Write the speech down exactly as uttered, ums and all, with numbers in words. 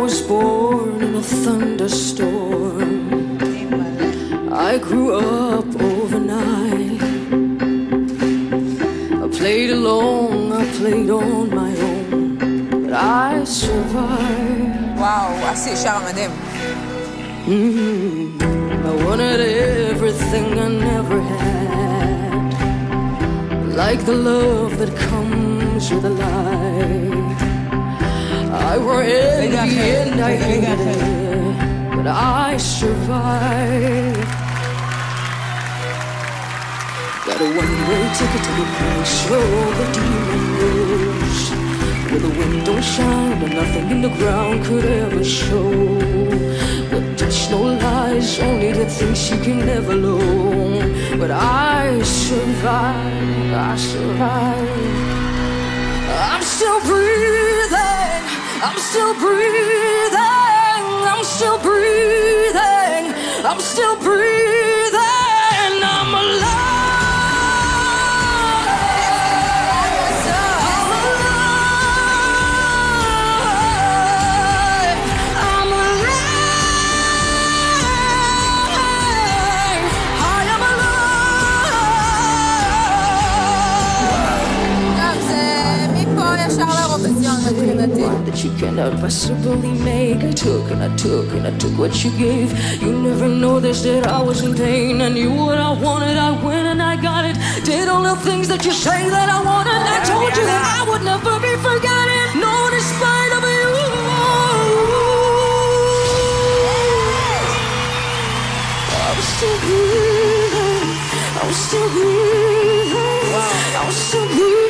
was born in a thunderstorm. I grew up overnight. I played alone, I played on my own, but I survived. וואו, עשי שר מדהים. Mm-hmm. I wanted everything I never had, like the love that comes with a light. I were envy and I hated it, but I survived. Got a one-way ticket to the place where all the demon lives, where the wind don't shine and nothing in the ground could ever show. But touch no lies, only the things you can never know. But I survived, I survived. I'm still breathing, I'm still breathing, I'm still breathing, I'm still breathing, I'm alive. That you cannot possibly make. I took and I took and I took what you gave. You never noticed that I was in pain. I knew what I wanted, I went and I got it. Did all the things that you say that I wanted. I told you that I would never be forgotten. No, despite of you. I'm still breathing, I'm still breathing, I'm still breathing.